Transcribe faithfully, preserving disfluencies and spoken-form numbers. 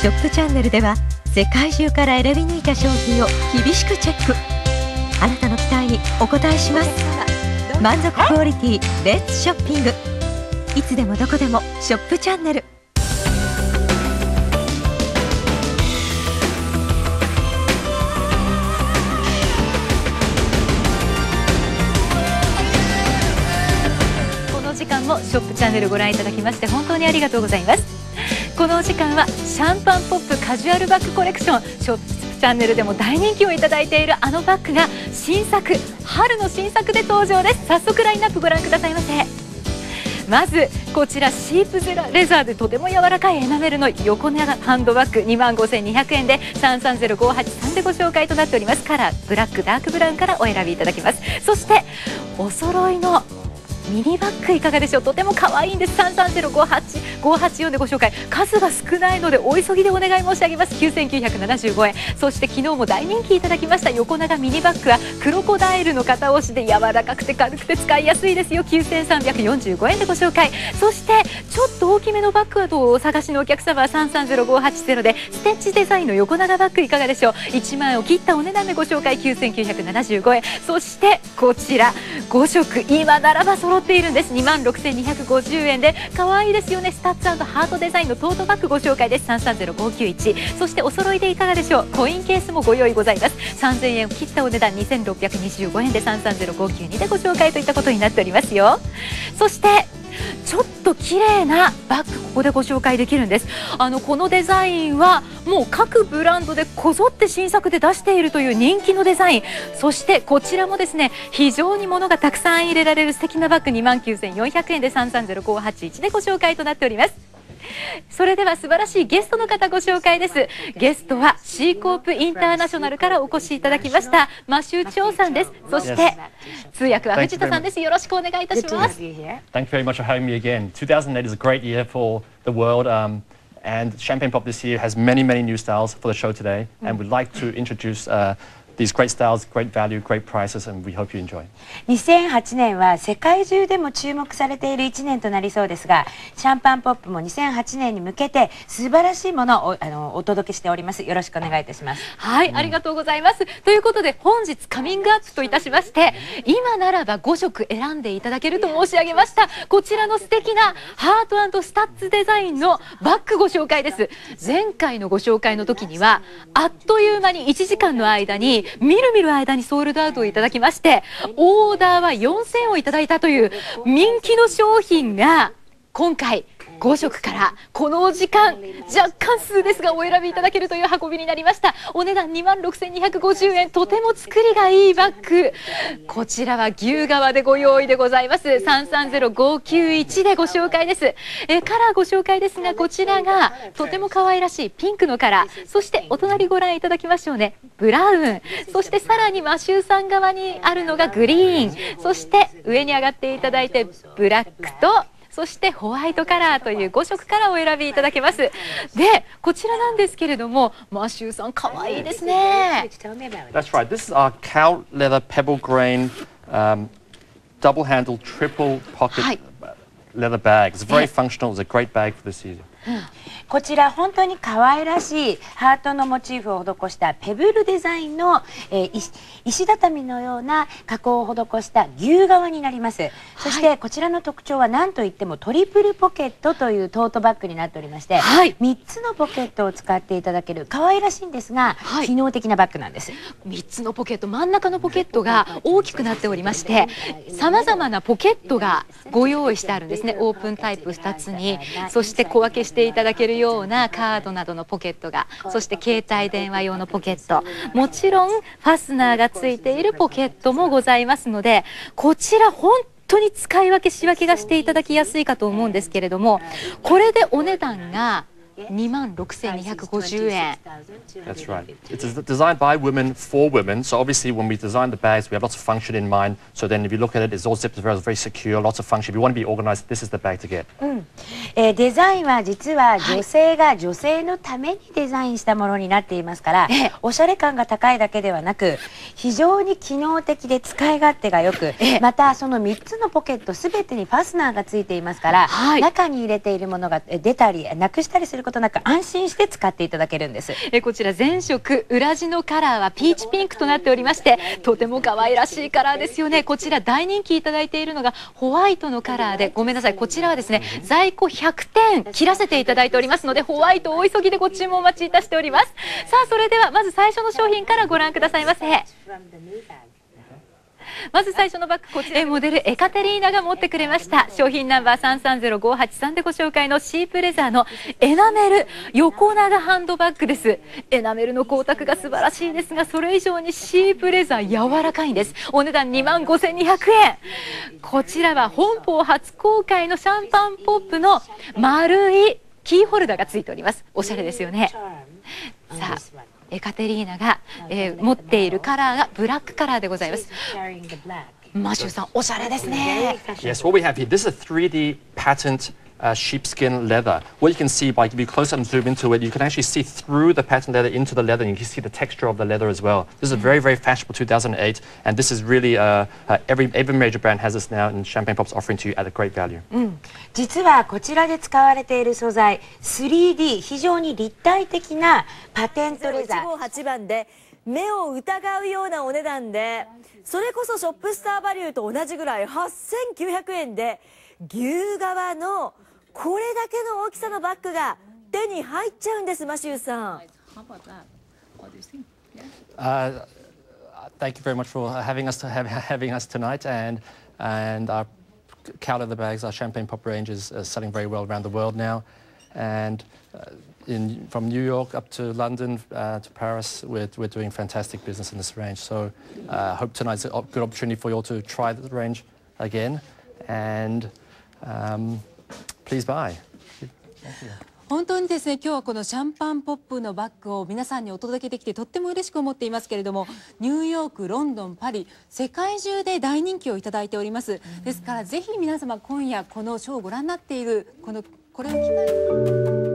ショップチャンネルでは世界中から選び抜いた商品を厳しくチェック。あなたの期待にお応えします。満足クオリティレッツショッピング。いつでもどこでもショップチャンネル。 この時間もショップチャンネルご覧いただきまして本当にありがとうございます。このお時間はシャンパンポップカジュアルバッグコレクション、ショップチャンネルでも大人気をいただいているあのバッグが新作、春の新作で登場です。早速ラインナップご覧くださいませ。まずこちらシープレザーでとても柔らかいエナメルの横長ハンドバッグ にまんごせんにひゃくえんでさんさんゼロごはちさんでご紹介となっております。カラーブラックダークブラウンからお選びいただけます。そしてお揃いのミニバッグいかがでしょう。とても可愛いんです。さんさんゼロごはちごはちよんでご紹介。数が少ないのでお急ぎでお願い申し上げます。きゅうせんきゅうひゃくななじゅうごえん。そして昨日も大人気いただきました横長ミニバッグはクロコダイルの型押しで柔らかくて軽くて使いやすいですよ。きゅうせんさんびゃくよんじゅうごえんでご紹介。そしてちょっと大きめのバッグはどうお探しのお客様はさんさんゼロごはちゼロでステッチデザインの横長バッグいかがでしょう。いちまんえんを切ったお値段でご紹介。きゅうせんきゅうひゃくななじゅうごえん。そしてこちらごしょく今ならば揃っているんです。にまんろくせんにひゃくごじゅうえんで可愛いですよね。スタッツ&ハートデザインのトートバッグご紹介です。さんさんゼロごきゅういち。そしてお揃いでいかがでしょう。コインケースもご用意ございます。さんぜんえんを切ったお値段にせんろっぴゃくにじゅうごえんでさんさんゼロごきゅうにでご紹介といったことになっておりますよ。そしてちょっと綺麗なバッグここでご紹介できるんです。あのこのデザインはもう各ブランドでこぞって新作で出しているという人気のデザイン。そしてこちらもですね非常に物がたくさん入れられる素敵なバッグ にまんきゅうせんよんひゃくえんでさんさんゼロごはちいちでご紹介となっております。それでは素晴らしいゲストの方ご紹介です。ゲストはシーコープインターナショナルからお越しいただきましたマシュー・チョウさんです。そして通訳は藤田さんです。よろしくお願いいたします。 Thank you very much for having me again. two thousand eight is a great year for the world, um, and Champagne Pop this year has many, many new styles for the show today, and we'd like to introduce uh, these great styles, great value, great prices, and we hope you enjoy. にせんはちねんは世界中でも注目されているいちねんとなりそうですが、シャンパンポップもにせんはちねんに向けて素晴らしいものを お, あのお届けしております。よろしくお願いいたします。 はい、うん、ありがとうございます。ということで本日カミングアップといたしまして、今ならばごしょく選んでいただけると申し上げましたこちらの素敵なハート&スタッツデザインのバッグご紹介です。前回のご紹介の時にはあっという間にいちじかんの間にみるみる間にソールドアウトをいただきまして、オーダーはよんせんをいただいたという人気の商品が今回ごしょくからこのお時間若干数ですがお選びいただけるという運びになりました。お値段にまんろくせんにひゃくごじゅうえん。とても作りがいいバッグ。こちらは牛革でご用意でございます。さんさんゼロごきゅういちでご紹介です。えカラーご紹介ですが、こちらがとても可愛らしいピンクのカラー。そしてお隣ご覧いただきましょうね、ブラウン。そしてさらにマシューさん側にあるのがグリーン。そして上に上がっていただいてブラックとそしてホワイトカラーというごしょくからお選びいただけます。で、こちらなんですけれども、マシューさん可愛いですね。 That's right. This is our cow leather pebble grain um, double handle triple pocket leather bag. It's very functional. It's a great bag for this season. こちら本当に可愛らしいハートのモチーフを施したペブルデザインの、えー、石, 石畳のような加工を施した牛革になります。そしてこちらの特徴は何といってもトリプルポケットというトートバッグになっておりまして、はい、みっつのポケットを使っていただける可愛らしいんですが、はい、機能的なバッグなんです。 みっつのポケット、真ん中のポケットが大きくなっておりましてさまざまなポケットがご用意してあるんですね。オープンタイプふたつに、そして小分けしていただけるようなカードなどのポケットが、そして携帯電話用のポケット、もちろんファスナーがついているポケットもございますので、こちら本当に使い分け仕分けがしていただきやすいかと思うんですけれども、これでお値段がにまんろくせんにひゃくごじゅうえん。 That's right. It's designed by women for women. So obviously when we design the bags, we have lots of function in mind. So then if you look at it, it's all zipped very, very secure, lots of function. If you want to be organized, this is the bag to get. うんえー、デザインは実は女性が女性のためにデザインしたものになっていますから、おしゃれ感が高いだけではなく非常に機能的で使い勝手がよく、またそのみっつのポケットすべてにファスナーがついていますから、はい、中に入れているものが出たりなくしたりするることなく安心して使っていただけるんです。 えこちら全色裏地のカラーはピーチピンクとなっておりまして、とても可愛らしいカラーですよね。こちら大人気いただいているのがホワイトのカラーで、ごめんなさい、こちらはですね在庫ひゃくてん切らせていただいておりますので、ホワイトお急ぎでご注文お待ちいたしております。さあそれではまず最初の商品からご覧くださいませ。まず最初のバッグ、こちらモデルエカテリーナが持ってくれました。商品ナンバーさんさんゼロごはちさんでご紹介のシープレザーのエナメル横長ハンドバッグです。エナメルの光沢が素晴らしいですが、それ以上にシープレザー柔らかいんです。お値段にまんごせんにひゃくえん。こちらは本邦初公開のシャンパンポップの丸いキーホルダーがついております。おしゃれですよね。さあエカテリーナが、えー、持っているカラーがブラックカラーでございます。マシューさん、おしゃれですね。 Yes, what we have here, this is a three D patent uh, sheepskin leather. What you can see by if you close up and zoom into it, you can actually see through the patent leather into the leather, and you can see the texture of the leather as well. This is a very, very fashionable two thousand eight, and this is really uh, uh, every every major brand has this now, and Champagne Pop's offering to you at a great value. うん、実はこちらで使われている素材 スリーディー 非常に立体的なパテントレザー。 いちごはちばんで目を疑うようなお値段で、それこそショップスターバリューと同じぐらいはっせんきゅうひゃくえんで牛革のこれだけの大きさのバッグが手に入っちゃうんです。マシューさん。 Uh, thank you very much for having us to have, having us tonight, and and our Cow Leather bags, our Champagne Pop range is uh, selling very well around the world now, and uh, in from New York up to London uh, to Paris, we're we're doing fantastic business in this range. So I uh, hope tonight's a good opportunity for you all to try the range again, and um, please buy. Thank you. 本当にですね、今日はこのシャンパンポップのバッグを皆さんにお届けできてとっても嬉しく思っていますけれども、ニューヨーク、ロンドン、パリ、世界中で大人気をいただいております。ですからぜひ皆様今夜このショーをご覧になっているこのこれを機会に